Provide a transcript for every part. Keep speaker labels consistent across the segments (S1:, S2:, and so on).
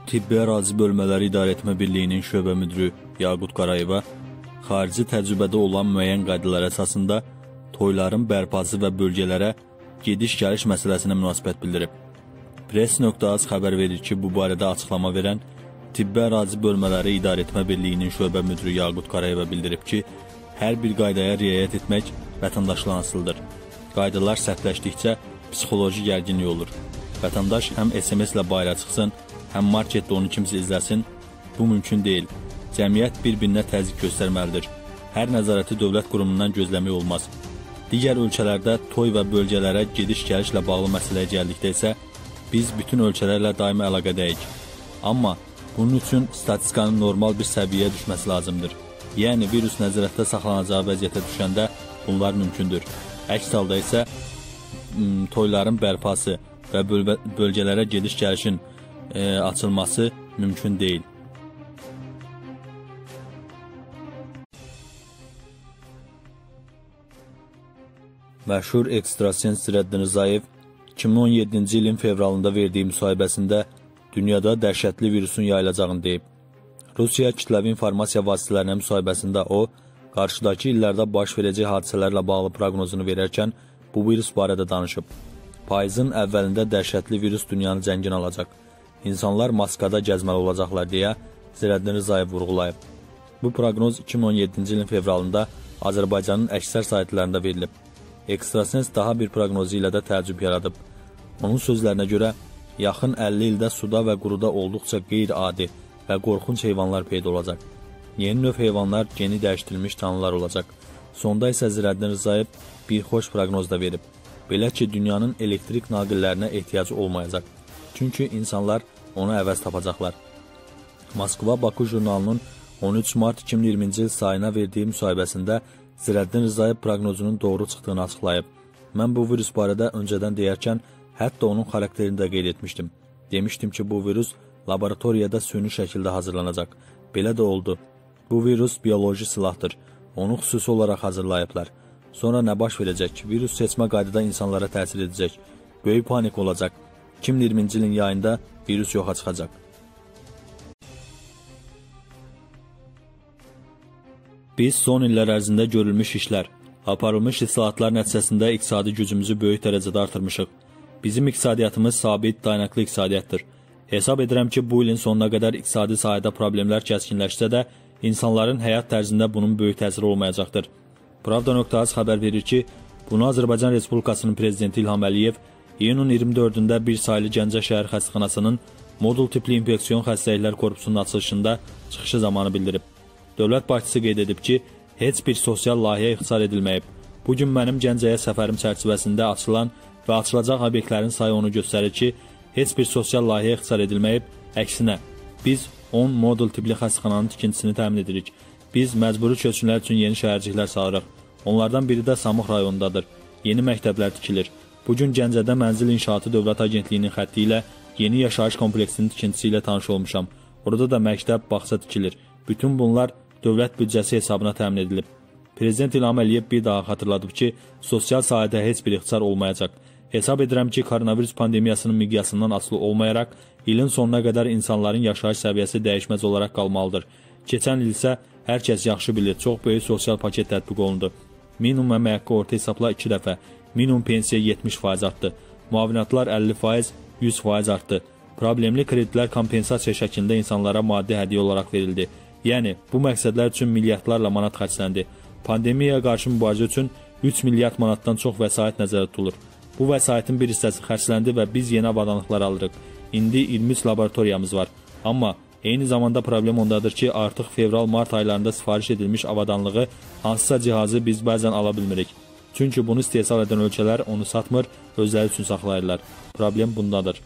S1: Tibbi Ərazi Bölmələri İdarəetmə Birliyinin şöbə müdiri Yaqut Qarayeva xarici təcrübədə olan müəyyən qaydalar əsasında toyların bərpası və bölgələrə gediş-gəliş məsələsinə münasibət bildirib. Press.az xəbər verir ki, bu barədə açıqlama verən Tibbi Ərazi Bölmələri İdarəetmə Birliyinin şöbə müdiri Yaqut Qarayeva bildirib ki, hər bir qaydaya riayət etmək vətəndaşla asılıdır. Qaydalar sərtləşdikcə psixoloji gərginlik olur. Vətəndaş həm SMS ilə bayıra çıxsın, həm marketdə onu kimsə izləsin, bu mümkün deyil. Cəmiyyət bir-birinə təzyiq göstərməlidir. Hər nəzarəti dövlət qurumundan gözləmək olmaz. Digər ölkələrdə toy və bölgələrə gediş-gəlişlə bağlı məsələyə gəldikdə isə biz bütün ölkələrlə daimi əlaqədəyik. Amma bunun üçün statistikanın normal bir səviyyəyə düşməsi lazımdır. Yəni virus nəzarətdə saxlanacağı vəziyyətə düşəndə bunlar mümkündür. Əks halda isə toyların bərpası və bölgələrə gediş-gəlişin açılması mümkün deyil. Məşhur ekstrasens Zirəddin Rzayev 2017-ci ilin fevralında verdiyi müsahibəsində dünyada dəhşətli virusun yayılacağını deyib. Rusiya kütləvi informasiya vasitələrinin müsahibəsində o, qarşıdakı illərdə baş verəcək hadisələrlə bağlı proqnozunu verərkən bu virus barədə danışıb. Payızın əvvəlində dəhşətli virus dünyanı zəngin alacaq. İnsanlar maskada gəzməli olacaqlar deyə Zirəddin Rzayev vurğulayıb. Bu proqnoz 2017-ci ilin fevralında Azərbaycanın əksər saytlarında verilib. Ekstrasens daha bir proqnozu ilə də təəccüb yaradıb. Onun sözlərinə görə, yaxın 50 ildə suda və quruda olduqca qeyri-adi və qorxunc heyvanlar peyda olacaq. Yeni növ heyvanlar geni dəyişdirilmiş canlılar olacaq. Sonda isə Zirəddin Rzayev bir xoş proqnoz da verib. Belə ki, dünyanın elektrik naqillərinə ehtiyacı olmayacaq. Çünki insanlar ona əvəz tapacaqlar. Moskva-Baku jurnalının 13 mart 2020-ci il sayına verdiyi müsahibəsində Zirəddin Rzayev proqnozunun doğru çıxdığını açıqlayıb. Mən bu virus barədə öncədən deyərkən, hətta onun xarakterini də qeyd etmişdim. Demişdim ki, bu virus laboratoriyada süni şəkildə hazırlanacaq. Belə də oldu. Bu virus bioloji silahdır. Onu xüsusi olaraq hazırlayıblar. Sonra nə baş verəcək? Virus seçmə qaydada insanlara təsir edəcək. Böyük panik olacaq. 2020-ci ilin yayında virus yoxa çıxacaq. Biz son illər ərzində görülmüş işlər, aparılmış islahatlar nəticəsində iqtisadi gücümüzü böyük dərəcədə artırmışıq. Bizim iqtisadiyyatımız sabit, dayanıqlı iqtisadiyyatdır. Hesab edirəm ki, bu ilin sonuna qədər iqtisadi sahədə problemlər kəskinləşsə də, insanların həyat tərzində bunun böyük təsiri olmayacaqdır. Pravda.az xəbər verir ki, bunu Azərbaycan Respublikasının Prezidenti İlham Əliyev iyunun 24-də bir saylı Gəncə şəhər xəstəxanasının modul tipli infeksiyon xəstəliklər korpusunun açılışında çıxışı zamanı bildirib. Dövlət başçısı qeyd edib ki, heç bir sosial layihə ixtisar edilməyib. Bugün mənim Gəncəyə səfərim çərçivəsində açılan və açılacaq obyektlərin sayı onu göstərir ki, heç bir sosial layihə ixtisar edilməyib. Əksinə, biz 10 modul tipli xəstəxananın tikintisini təmin edirik. Biz məcburi köçkünlər üçün yeni şəhərciklər salırıq. Onlardan biri də Samux rayonundadır. Yeni məktəblər tikilir. Bugün Gəncədə Mənzil İnşaatı Dövlət Agentliyinin xətti ilə yeni yaşayış kompleksinin tikintisi ilə tanış olmuşam. Orada da məktəb, bağça tikilir. Bütün bunlar dövlət büdcəsi hesabına təmin edilib. Prezident İlham Əliyev bir daha xatırladıb ki, sosial sahədə heç bir ixtisar olmayacaq. Hesab edirəm ki, koronavirus pandemiyasının miqyasından asılı olmayaraq, ilin sonuna qədər insanların yaşayış səviyyəsi dəyişməz olaraq qalmalıdır. Keçən il isə hər kəs yaxşı bilir, çox böyük sosial paket tətbiq olundu. Minimum əmək haqqı orta hesabla 2 dəfə, minimum pensiya 70% artdı. Müavinatlar 50%, 100% artdı. Problemli kreditlər kompensasiya şəklində insanlara maddi hədiyyə olaraq verildi. Yəni, bu məqsədlər üçün milyardlarla manat xərcləndi. Pandemiyaya qarşı mübarizə üçün 3 milyard manatdan çox vəsait nəzərdə tutulur. Bu vəsaitin bir hissəsi xərcləndi və biz yeni avadanlıqlar alırıq. İndi 23 laboratoriyamız var. Amma eyni zamanda problem ondadır ki, artıq fevral-mart aylarında sifariş edilmiş avadanlığı hansısa cihazı biz bəzən ala bilmirik. Çünki bunu istehsal edən ölkələr onu satmır, özləri üçün saxlayırlar. Problem bundadır.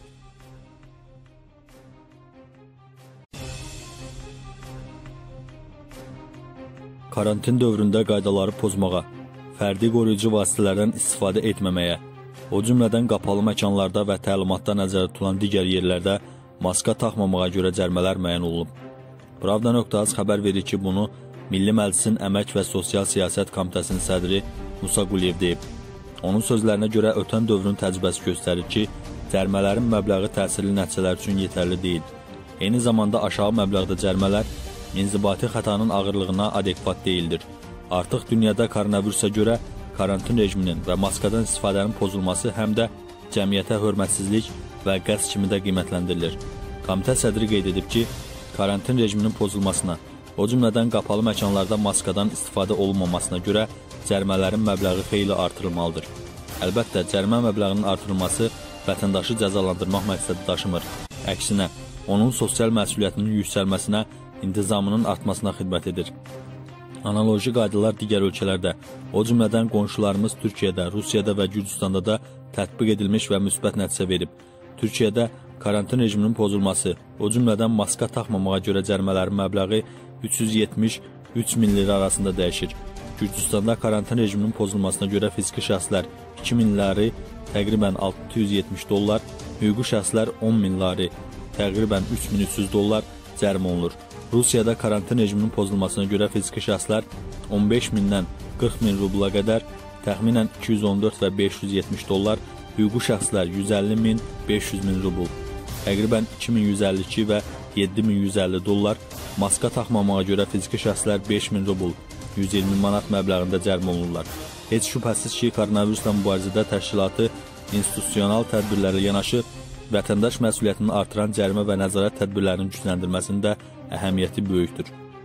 S1: Karantin dövründə qaydaları pozmağa, fərdi qoruyucu vasitələrdən istifadə etməməyə, o cümlədən qapalı məkanlarda və təlimatda nəzərdə tutulan digər yerlərdə maska taxmamağa görə cərimələr müəyyən olunub. Pravda.az xəbər verir ki, bunu Milli Məclisin Əmək və Sosial Siyasət Komitəsinin sədri Musa Quliyev deyib. Onun sözlərinə görə ötən dövrün təcrübəsi göstərir ki, cərimələrin məbləği təsirli nəticələr üçün yetərli deyil. Eyni zamanda aşağı məbləğdə cərimələr inzibati xətanın ağırlığına adekvat deyildir. Artıq dünyada koronavirusa görə karantin rejiminin və maskadan istifadənin pozulması həm də cəmiyyətə hörmətsizlik və qəsd kimi də qiymətləndirilir. Komitə sədri qeyd edib ki, karantin rejiminin pozulmasına, o cümlədən qapalı məkanlarda maskadan istifadə olunmamasına görə cərimələrin məbləği xeyli artırılmalıdır. Əlbəttə, cərimə məbləğinin artırılması vətəndaşı cəzalandırmaq məqsədi daşımır. Əksinə, onun sosial məsuliyyətinin yüksəlməsinə, intizamının artmasına xidmət edir. Analoji qaydalar digər ölkələrdə, o cümlədən qonşularımız Türkiyədə, Rusiyada və Gürcüstanda da tətbiq edilmiş və müsbət nəticə verib. Türkiyədə karantin rejiminin pozulması, o cümlədən maska taxmamağa görə cərimələrin məbləği 370-3 min lira arasında dəyişir. Gürcüstanda karantin rejiminin pozulmasına görə fiziki şəxslər 2 min lari, təqribən $670, hüquqi şəxslər 10 min lari, təqribən $3300 cərimə olunur. Rusiyada karantin rejiminin pozulmasına görə fiziki şəxslər 15 mindən 40 min rubla qədər, təxminən $214 və $570, hüquqi şəxslər 150 min, 500 min rubl, təqribən 2152 və $7150, maska taxmamağa görə fiziki şəxslər 5000 rubl, 120 manat məbləğində cərimə olunurlar. Heç şübhəsiz ki, koronavirusla mübarizədə təşkilatı institusional tədbirlərlə yanaşı, vətəndaş məsuliyyətini artıran cərimə və nəzarət tədbirlərinin gücləndirməsində əhəmiyyəti böyükdür.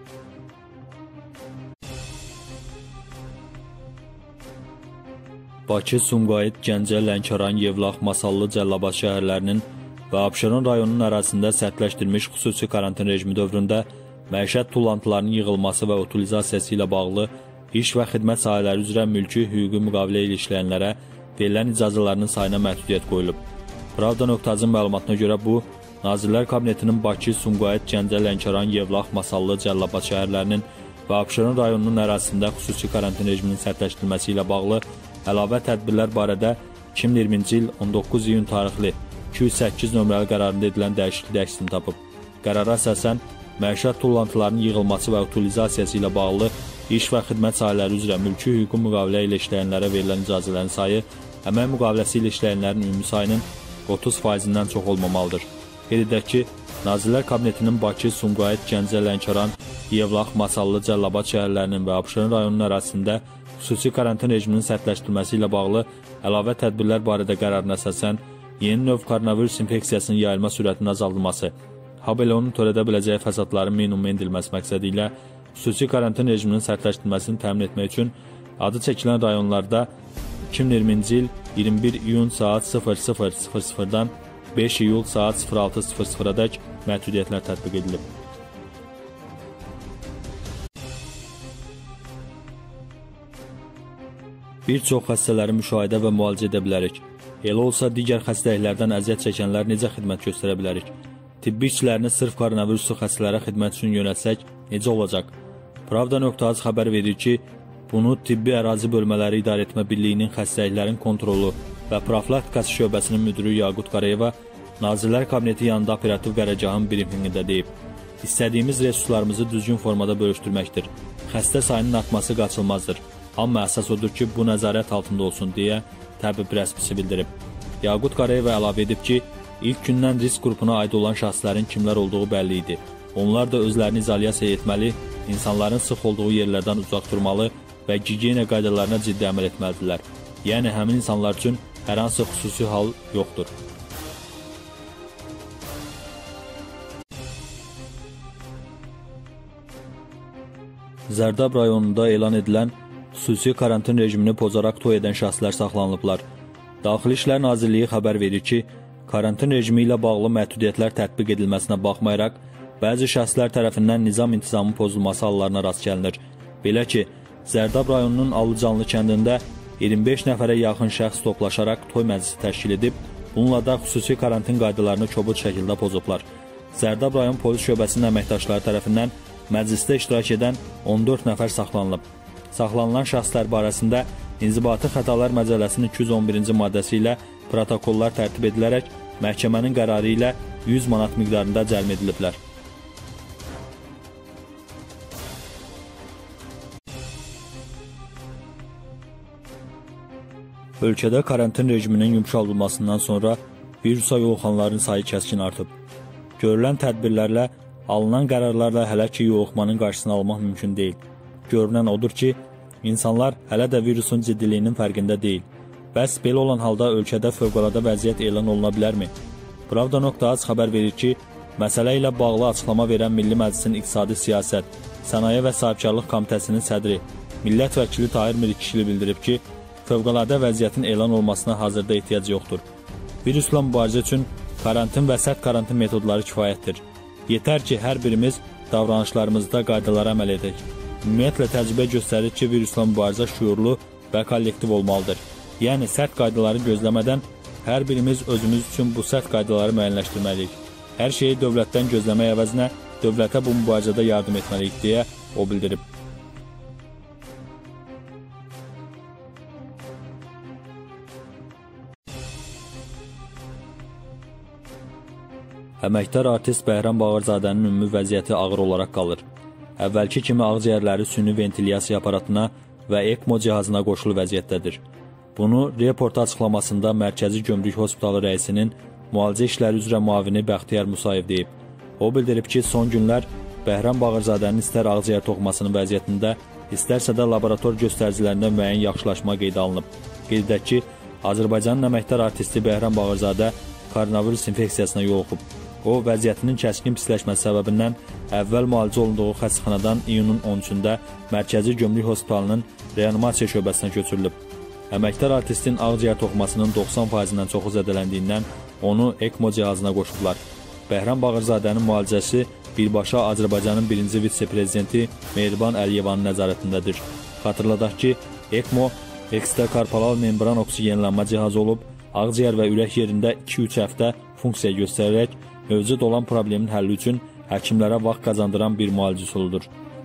S1: Bakı, Sumqayıt, Gəncə, Lənkəran, Yevlax, Masallı, Cəlilabad şəhərlərinin və Abşeron rayonunun ərazisində sərtləşdirilmiş xüsusi karantin rejimi dövründə məişət tullantılarının yığılması və utilizasiyası ilə bağlı iş və xidmət sahələri üzrə mülki hüquqi müqavilə ilə işləyənlərə verilən icazələrinin sayına məhdudiyyət qoyulub. Pravda.az-ın məlumatına görə bu, Nazirlər Kabinetinin Bakı, Sumqayıt, Gəncə, Lənkəran, Yevlax, Masallı, Cəlilabad şəhərlərinin və Abşeron rayonunun ərazisində xüsusi karantin rejiminin sərtləşdirilməsi ilə bağlı əlavə tədbirlər barədə 2020-ci il 19 iyun tarixli 208 nömrəli qərarında edilən dəyişiklik əksini tapıb. Qərara əsasən, məişət tullantılarının yığılması və utilizasiyası ilə bağlı iş və xidmət sahələri üzrə mülki hüquqi müqavilə ilə işləyənlərə verilən icazələrin sayı əmək müqaviləsi ilə işləyənlərin ümumi sayının 30%-dən çox olmamalıdır. Qeyd edək ki, Nazirlər Kabinetinin Bakı, Sumqayıt, Gəncə, Lənkəran, Yevlax, Masallı, Cəlilabad şəhərlərinin və Abşeron rayonunun ərazisində xüsusi karantin rejiminin sərtləşdirilməsi ilə bağlı əlavə tədbirlər barədə qərarına əsasən yeni növ koronavirus infeksiyasının yayılma sürətinin azaldılması, habelə onun törədə biləcəyi fəsadların minimuma endirilməsi məqsədi ilə xüsusi karantin rejiminin sərtləşdirilməsini təmin etmək üçün adı çəkilən rayonlarda 2020-ci il 21 iyun saat 00:00-dan 5 iyul saat 06:00-dək məhdudiyyətlər tətbiq edilib. Bir çox xəstələri müşahidə və müalicə edə bilərik. Elə olsa, digər xəstəliklərdən əziyyət çəkənlər necə xidmət göstərə bilərik? Tibbi işçilərini sırf koronaviruslu xəstələrə xidmət üçün yönəltsək, necə olacaq? Pravda.az xəbər verir ki, bunu Tibbi Ərazi Bölmələri İdarə Etmə Birliyinin xəstəliklərin kontrolu və profilaktikası şöbəsinin müdürü Yaqut Qarayeva Nazirlər Kabineti yanında operativ qərargahın brifinqində deyib. İstədiyimiz resurslarımızı düzgün formada bölüşdürməkdir. Xəstə sayının artması qaçılmazdır. Amma əsas odur ki, bu nəzarət altında olsun deyə təbib rəsmisi bildirib. Yaqut Qarayeva əlavə edib ki, ilk gündən risk qrupuna aid olan şəxslərin kimlər olduğu bəlli idi. Onlar da özlərini izolyasiya etməli, insanların sıx olduğu yerlərdən uzaq durmalı və gigiyena qaydalarına ciddi əməl etməlidirlər. Yəni, həmin insanlar üçün hər hansı xüsusi hal yoxdur. Zərdab rayonunda elan edilən xüsusi karantin rejimini pozaraq toy edən şəxslər saxlanılıblar. Daxili İşlər Nazirliyi xəbər verir ki, karantin rejimi ilə bağlı məhdudiyyətlər tətbiq edilməsinə baxmayaraq, bəzi şəxslər tərəfindən nizam-intizamın pozulması hallarına rast gəlinir. Belə ki, Zərdab rayonunun Alıcanlı kəndində 25 nəfərə yaxın şəxs toplaşaraq toy məclisi təşkil edib, bununla da xüsusi karantin qaydalarını kobud şəkildə pozublar. Zərdab rayon polis şöbəsinin əməkdaşları tərəfindən məclisdə iştirak edən 14 nəfər saxlanılıb. Saxlanılan şəxslər barəsində İnzibati Xətalar Məcəlləsinin 211-ci maddəsi ilə protokollar tərtib edilərək məhkəmənin qərarı ilə 100 manat miqdarında cərim ediliblər. Ölkədə karantin rejiminin yumşaldılmasından sonra virusa yoluxanların sayı kəskin artıb. Görülən tədbirlərlə, alınan qərarlarla hələ ki yoluxmanın qarşısını almaq mümkün deyil. Görünən odur ki, insanlar hələ də virusun ciddiliyinin fərqində deyil. Bəs belə olan halda ölkədə fövqəladə vəziyyət elan oluna bilərmi? Pravda.az xəbər verir ki, məsələ ilə bağlı açıqlama verən Milli Məclisin İqtisadi Siyasət, Sənaye və Sahibkarlıq Komitəsinin sədri, millət vəkili Tahir Mirikişli bildirib ki, fövqəladə vəziyyətin elan olmasına hazırda ehtiyac yoxdur. Virusla mübarizə üçün karantin və sərt karantin metodları kifayətdir. Yetər ki, hər birimiz davranışlarımızda qaydalara əməl edək. Ümumiyyətlə təcrübə göstərir ki, virusla mübarizə şüurlu və kollektiv olmalıdır. Yəni, sərt qaydaları gözləmədən hər birimiz özümüz üçün bu sərt qaydaları müəyyənləşdirməliyik. Hər şeyi dövlətdən gözləmək əvəzinə dövlətə bu mübarizədə yardım etməliyik, deyə o bildirib. Əməkdar artist Bəhram Bağırzadənin ümumi vəziyyəti ağır olaraq qalır. Əvvəlki kimi ağciyərləri süni ventilyasiya aparatına və ECMO cihazına qoşulu vəziyyətdədir. Bunu reporta açıqlamasında Mərkəzi Gömrük Hospitalı rəisinin müalicə işləri üzrə müavini Bəxtiyar Musayev deyib. O bildirib ki, son günlər Bəhram Bağırzadənin istər ağciyər toxumasının vəziyyətində, istərsə də laborator göstəricilərində müəyyən yaxşılaşma qeydə alınıb. Qeyd edək ki, Azərbaycanın əməkdar artisti Bəhram Bağırzadə koronavirus infeksiyasına yoluxub. O, vəziyyətinin kəskin pisləşməsi səbəbindən əvvəl müalicə olunduğu xəstəxanadan iyunun 13-də Mərkəzi Gömrük Hospitalının reanimasiya şöbəsinə köçürülüb. Əməkdar artistin ağciyər toxumasının 90%-dən çoxu zədələndiyindən onu ECMO cihazına qoşublar. Bəhram Bağırzadənin müalicəsi birbaşa Azərbaycanın birinci vitse-prezidenti Mehriban Əliyevanın nəzarətindədir. Xatırladaq ki, ECMO ekstrakorporal membran oksigenlənmə cihazı olub, ağciyər və ürək yerində 2-3 həftə funksiya göstərərək mövcud olan problemin həlli üçün həkimlərə vaxt qazandıran bir müalicə üsuludur.